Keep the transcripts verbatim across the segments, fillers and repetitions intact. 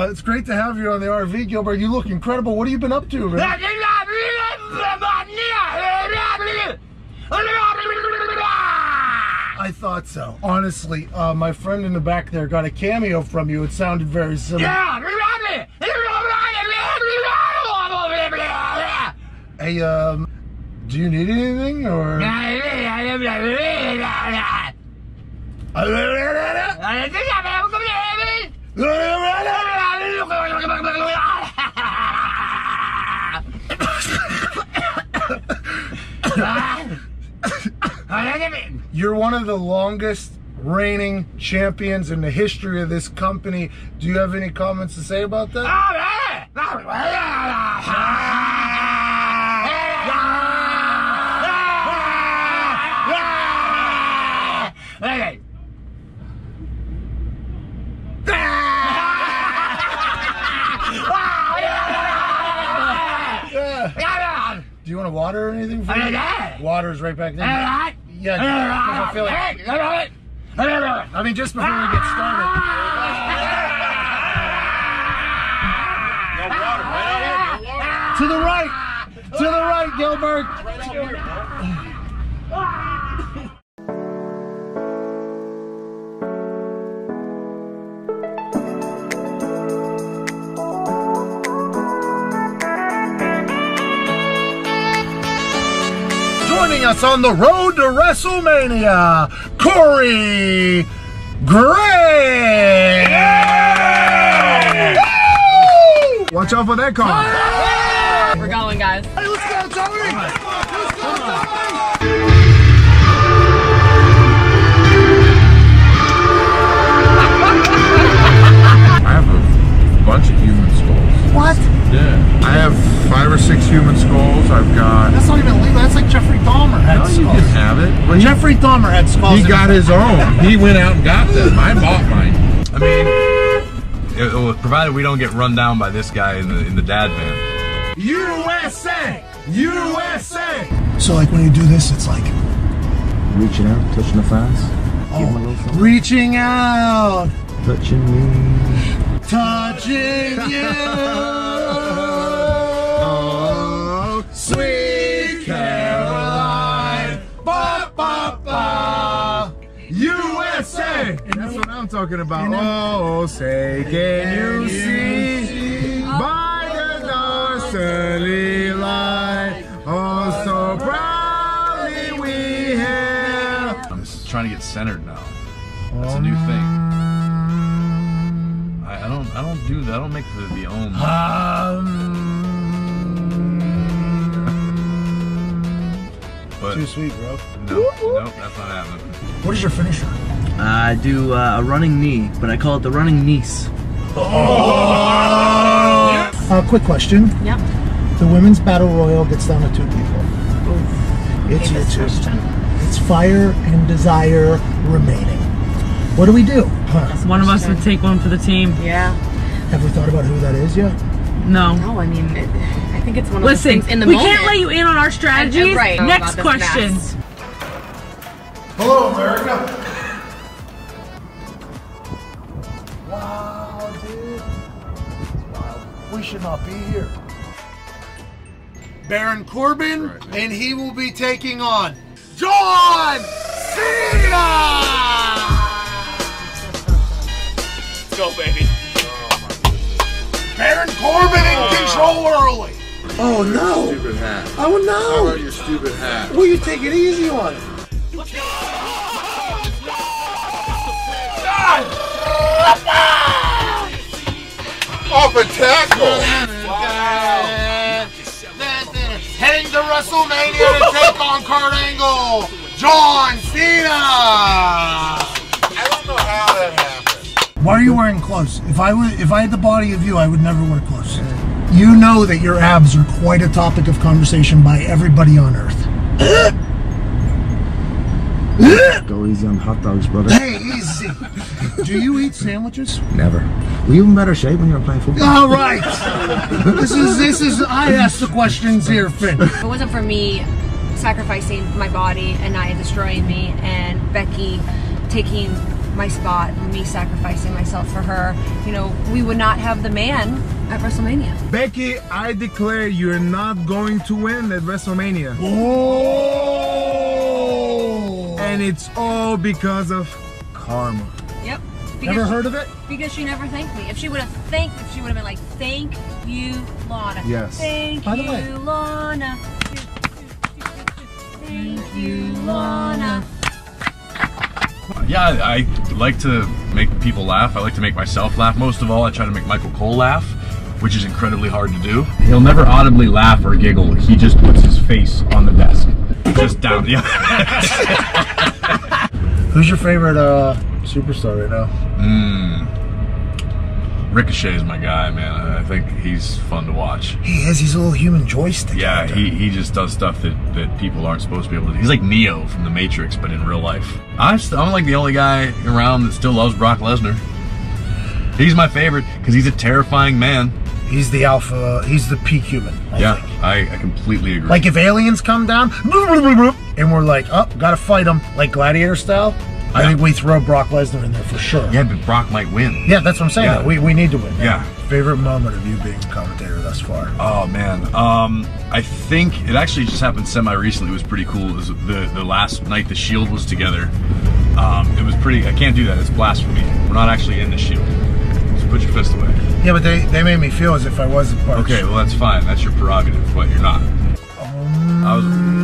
Uh, it's great to have you on the R V, Gilbert. You look incredible. What have you been up to, man? I thought so. Honestly, uh, my friend in the back there got a cameo from you. It sounded very similar. Hey, um, do you need anything, or? You're one of the longest reigning champions in the history of this company. Do you have any comments to say about that? Do you want a water or anything for me? Water's right back there. Yeah, I feel like. I mean, just before we get started. No water, right out here. No water. To the right. To the right, Gilbert. Right out here. Joining us on the road to WrestleMania, Corey Graves. Yeah! Watch out for that car. We're going, guys. Hey, let's go, Tony. Let's go, Tony. I have a bunch of human skulls. What? Yeah. I have five or six human skulls. I've got. That's not even legal. That's like Jeffrey Dahmer had No, skulls. you can have it. When Jeffrey Dahmer had skulls. He got his own. He went out and got them. I bought mine. I mean, it, it, provided we don't get run down by this guy in the in the dad van. U S A! U S A! So like when you do this, it's like reaching out, touching the fans. Oh, reaching out, touching me, touching you. Oh, sweet Caroline, ba ba ba. U S A! And that's what I'm talking about. Oh, say, can you see by the Darcy light? Oh, so proudly we hail. I'm just trying to get centered now. That's a new thing. I, I don't I don't do that. I don't make the, the own. Um, but too sweet, bro. No, no, that's not happening. What is your finisher? I do uh, a running knee, but I call it the running niece. Oh! Uh, quick question. Yep. The women's battle royal gets down to two people. Oof. It's Okay, you two. question. It's Fire and Desire remaining. What do we do? Huh? One of us would take one for the team. Yeah. Have we thought about who that is yet? No. No, I mean, it, I think it's one of Listen, those things in the we moment. can't let you in on our strategies. And, uh, right. Next About this question. mess. Hello, America. Wow, dude. Wow. We should not be here. Baron Corbin, Right. and he will be taking on John Cena! Let's go, baby. Baron Corbin in control early. Oh no! Stupid hat. Oh How no! about your stupid hat? Will you take it easy on it? Off a tackle! Heading to WrestleMania to take on Kurt Angle, John Cena! I don't know how that happened. Why are you wearing clothes? If I would, if I had the body of you, I would never wear clothes. You know that your abs are quite a topic of conversation by everybody on earth. Go easy on hot dogs, brother. Hey, easy. Do you eat sandwiches? Never. Were you in better shape when you were playing football? All right. This is this is. I ask the questions here, Finn. If it wasn't for me sacrificing my body and Nia destroying me and Becky taking my spot, me sacrificing myself for her, you know, we would not have the man at WrestleMania. Becky, I declare you're not going to win at WrestleMania. Oh! And it's all because of karma. Yep. Never heard of it? Because she never thanked me. If she would have thanked, if she would have been like, thank you, Lana. Yes. Thank By the you, way. Lana. Thank you, Lana. Yeah, I, I like to make people laugh. I like to make myself laugh. Most of all, I try to make Michael Cole laugh, which is incredibly hard to do. He'll never audibly laugh or giggle. He just puts his face on the desk. Just down. Yeah. Who's your favorite uh, superstar right now? Mm. Ricochet is my guy, man. I think he's fun to watch. He has his little human joystick. Yeah, out there. he, he just does stuff that, that people aren't supposed to be able to do. He's like Neo from The Matrix, but in real life. I'm, st I'm like the only guy around that still loves Brock Lesnar. He's my favorite because he's a terrifying man. He's the alpha. He's the peak human. I yeah, think. I, I completely agree. Like if aliens come down, and we're like, oh, gotta fight them, like Gladiator style. I Yeah. think we throw Brock Lesnar in there for sure. Yeah, but Brock might win. Yeah, that's what I'm saying. Yeah. We, we need to win. Yeah. Favorite moment of you being a commentator thus far? Oh man, um, I think it actually just happened semi-recently. It was pretty cool. It was the the last night the Shield was together. Um, it was pretty. I can't do that. It's blasphemy. We're not actually in the Shield. So put your fist away. Yeah, but they, they made me feel as if I was a part. Okay, well that's fine. That's your prerogative, but you're not. Um, I was.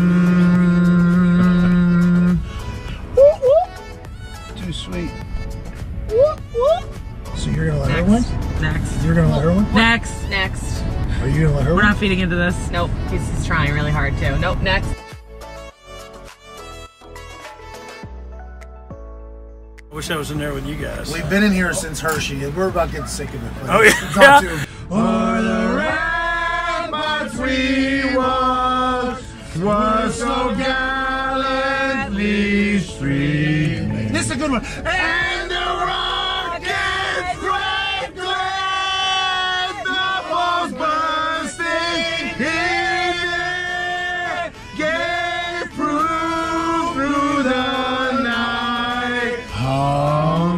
whoop, whoop. Too sweet. Whoop, whoop. So you're gonna let her win? Next. You're gonna let her win? Next. Next. Are you gonna let her We're win? not feeding into this. Nope, he's, he's trying really hard too. Nope, next. I wish I was in there with you guys. We've been in here since Hershey, and we're about getting sick of it. Oh, yeah. It's not too- O'er the ramparts we walked, was so gallantly streaming. This is a good one. And the rockets red glare, the balls bursting in air, gave proof through the night. Hum.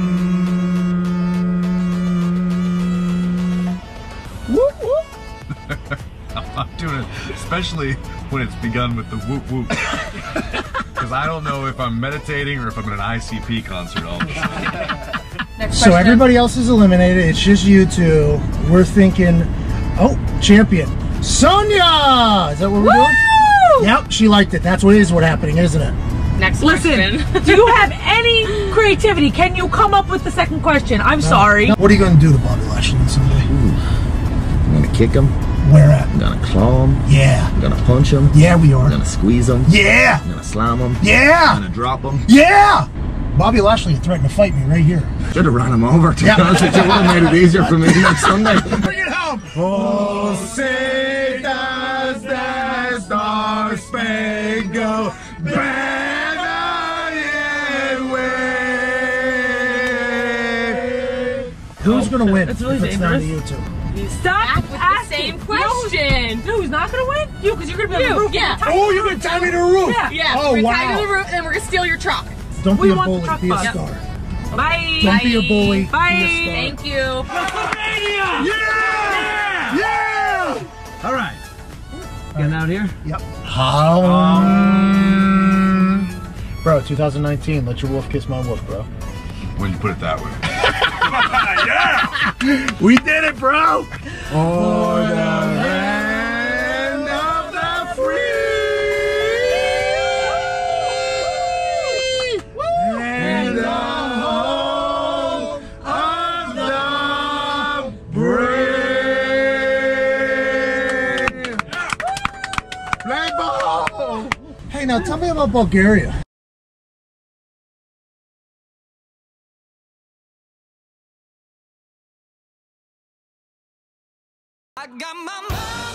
Whoop, whoop. I'm not doing it, especially when it's begun with the whoop whoop. Because I don't know if I'm meditating or if I'm in an I C P concert all of a sudden. Next So question. everybody else is eliminated. It's just you two. We're thinking, oh, champion. Sonia! Is that what we're doing? Yep, she liked it. That's what is what happening, isn't it? Next Listen, question. do you have any creativity? Can you come up with the second question? I'm sorry. No. What are you going to do to Bobby Lashley on Sunday? I'm gonna kick him. Where at? I'm gonna claw him. Yeah. I'm gonna punch him. Yeah, we are. I'm gonna squeeze him. Yeah. I'm gonna slam him. I'm Yeah. gonna drop him. Yeah. Bobby Lashley threatened to fight me right here. Should have run him over. To Yeah. be honest with you, would have made it easier for me next Sunday. Bring it home. Oh, say does the Star Spangled Banner yet wave? Who's going to win? That's really if it's down to you dangerous. two? Stop Back with the asking. same You know who's- question. You know who's not gonna win? You, because you're gonna be on You, the roof. yeah. all the time. Oh, you're going to tie me to a roof. Yeah. Yeah, Oh, we're wow. tied to the roof, and we're gonna steal your truck. Don't We be a want the bully. truck Be a bus. star. Bye. Don't be a bully. Bye. Be a star. Thank you. Yeah! Yeah! All right. Getting out here. Yep. Um, bro, two thousand nineteen. Let your wolf kiss my wolf, bro. When you put it that way. We did it, bro! For the land of the free and the home of the brave. Play ball! Hey, now tell me about Bulgaria. I got my mind.